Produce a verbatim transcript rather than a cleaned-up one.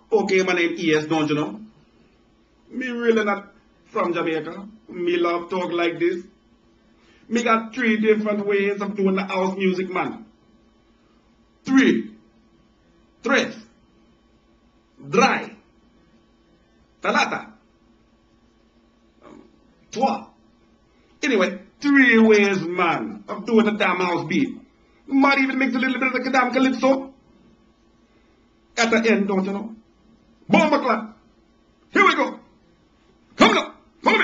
Okay, my name is, don't you know? Me really not from Jamaica. Me love talk like this. Me got three different ways of doing the house music, man. Three. Tres. Dry. Talata. Um, trois. Anyway, three ways, man, of doing the damn house beat. Might even mix a little bit of the damn calypso. At the end, don't you know? Bomba clap. Here we go. Come on. Follow me.